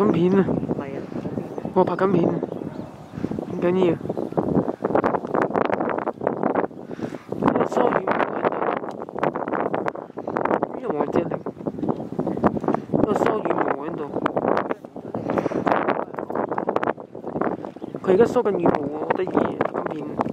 緊片啊！ 係啊， 我拍緊片，唔緊要。我收羽毛喺度，因為我隻力，我收羽毛喺度。佢而家收緊羽毛喎，好得意，拍緊片。